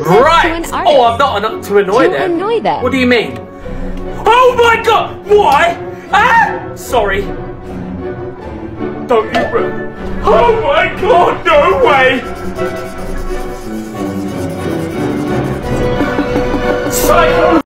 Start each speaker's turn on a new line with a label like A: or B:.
A: Right!
B: To an
A: Oh,
B: artist.
A: I'm not to annoy
B: To
A: them.
B: annoy them.
A: What do you mean? Oh my god! Why? Ah! Sorry. Don't you... Oh my god, no way! Psycho!